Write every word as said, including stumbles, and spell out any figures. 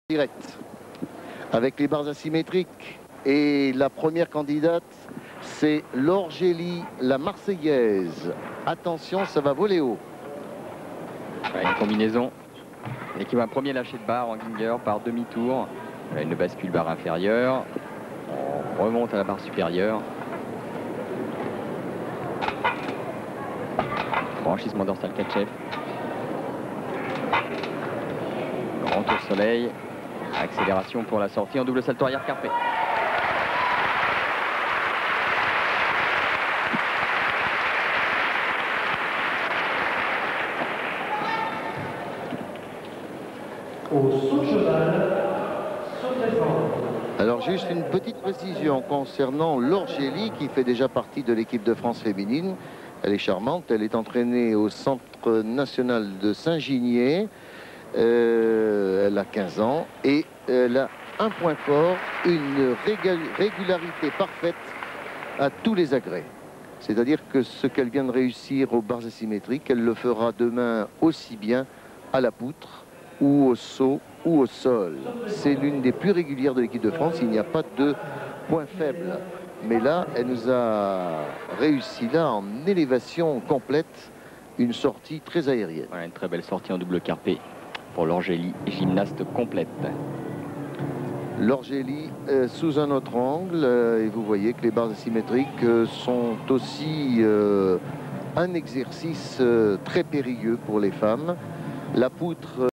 Direct avec les barres asymétriques, et la première candidate c'est Lorgélie, la Marseillaise. Attention, ça va voler haut. Voilà, une combinaison et qui va un premier lâcher de barre en Ginger par demi-tour. Voilà, une bascule barre inférieure, on remonte à la barre supérieure, franchissement dorsal quatre-chef, grand tour soleil, accélération pour la sortie en double salto arrière carpé. Au saut cheval, saut défense. Alors juste une petite précision concernant Lorgélie, qui fait déjà partie de l'équipe de France féminine. Elle est charmante, elle est entraînée au Centre national de Saint-Ginier. Euh, elle a quinze ans et elle a un point fort, une régularité parfaite à tous les agrès. C'est-à-dire que ce qu'elle vient de réussir aux barres asymétriques, elle le fera demain aussi bien à la poutre ou au saut ou au sol. C'est l'une des plus régulières de l'équipe de France, il n'y a pas de point faible. Mais là, elle nous a réussi là en élévation complète, une sortie très aérienne. Voilà, une très belle sortie en double carpé pour Lorgélie, gymnaste complète. Lorgélie euh, sous un autre angle, euh, et vous voyez que les barres asymétriques euh, sont aussi euh, un exercice euh, très périlleux pour les femmes. La poutre